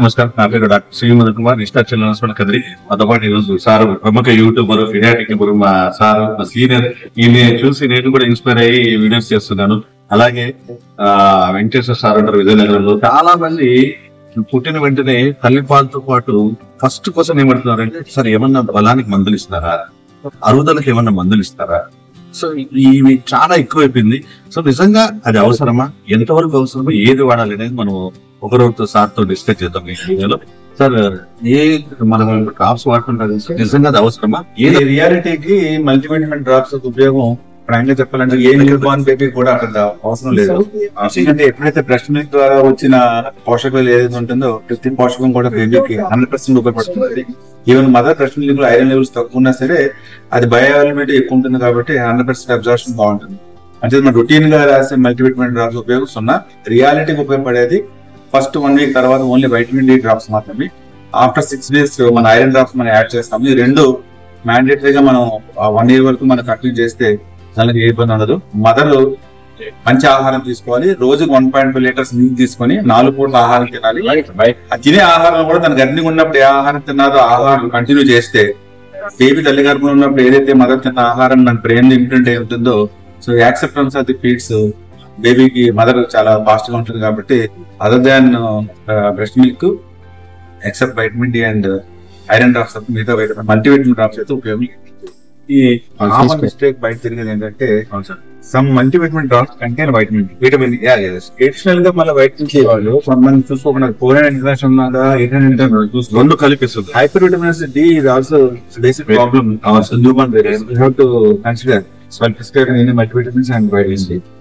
నమస్కారం. నా పేరు డాక్టర్ శ్రీమద్ కుమార్, ఇష్టా చిల్డ్రన్స్ కదిరి. మాతో పాటు ఈరోజు సార్ ప్రముఖ యూట్యూబర్, పీడియాట్రిక్ మా సార్, మా సీనియర్. ఈయన చూసి నేను కూడా ఇన్స్పైర్ అయ్యి వీడియోస్ చేస్తున్నాను. అలాగే వెంకటేశ్వర సార్ అంటారు విజయనగరంలో. చాలా మంది పుట్టిన వెంటనే తల్లిపాలతో పాటు ఫస్ట్ క్వశ్చన్ ఏమంటున్నారంటే, సార్ ఏమన్నా బలానికి మందులు ఇస్తారా, అరుగుదలకు ఏమన్నా మందులు ఇస్తారా? సో ఇవి చాలా ఎక్కువైపోయింది. సో నిజంగా అది అవసరమా, ఎంతవరకు అవసరమా, ఏది వాడాలి అనేది మనం ఒకరోజు సార్ తో డిస్కస్ చేద్దాం ఈ వీడియోలో. సార్ మనం డ్రాప్స్ వాడుతుంటారు, నిజంగా అది అవసరమా? ఏ రియాలిటీకి మల్టీవిటమిన్ డ్రాప్స్ ఉపయోగం ఫ్రాంక్ గా చెప్పాలంటే ఏ న్యూ బార్న్ బేబీ కూడా అక్కడ అవసరం లేదు. ఎందుకంటే ఎప్పుడైతే బ్రెస్ట్ మిల్క్ ద్వారా వచ్చిన పోషకాలు ఏదైతే ఉంటుందో ప్రతి పోషకం కూడా బేబీకి 100% ఉపయోగపడుతుంది. ఈవెన్ మదర్ బ్రెస్ట్ మిల్క్ లో ఐరన్ లెవెల్స్ తక్కువ ఉన్నా సరే అది బయోఅవైలబిలిటీ ఎక్కువ ఉంటుంది కాబట్టి 100% అబ్జార్ప్షన్ బాగుంటుంది. అంటే మనం రొటీన్ గా రాసే మల్టీవిటమిన్ డ్రాప్స్ ఉపయోగం సున్నా. రియాలిటీకి ఉపయోగపడేది ఫస్ట్ 1 వీక్ తర్వాత ఓన్లీ వైటమిన్ డి డ్రాప్స్ మాత్రమే. ఆఫ్టర్ 6 days మన ఐరన్ డ్రాప్స్ మనం యాడ్ చేస్తాము. ఈ రెండు మ్యాండేటరీగా మనం 1 year వరకు మనం కంటిన్యూ చేస్తే దానికి ఏ ఇబ్బంది ఉండదు. మదర్ మంచి ఆహారం తీసుకోవాలి. రోజుకి 1.5 liters నీళ్ళు తీసుకొని 4 పూట్ల ఆహారం తినాలి. తినే ఆహారం కూడా తన గర్భిణిగా ఉన్నప్పుడు ఏ ఆహారం తిన్నారో ఆహారం కంటిన్యూ చేస్తే బేబీ తల్లి గర్భంలో ఉన్నప్పుడు ఏదైతే మదర్ తిన్న ఆహారం మన బ్రెయిన్ ఇంప్రింట్ అయి ఉంటుందో, so acceptance of the feeds బేబీకి మదర్ చాలా ఫాస్ట్ గా ఉంటుంది. కాబట్టి other than breast milk except vitamin D and iron drops మిగతా మల్టీవిటమిన్ డ్రాప్స్ అయితే ఉపయోగం. ఈ కామన్ మిస్టేక్ బయట తిరిగేది ఏంటంటే some multivitamin drops contain vitamin additional గా మళ్ళీ వైటమిన్ సి వాళ్ళు మనం చూసుకోకుండా 400 రెండు కలిపిస్తుంది. హైపర్ విటమిన్ డి ఇది also basic problem have to consider multivitamins and vitamin C.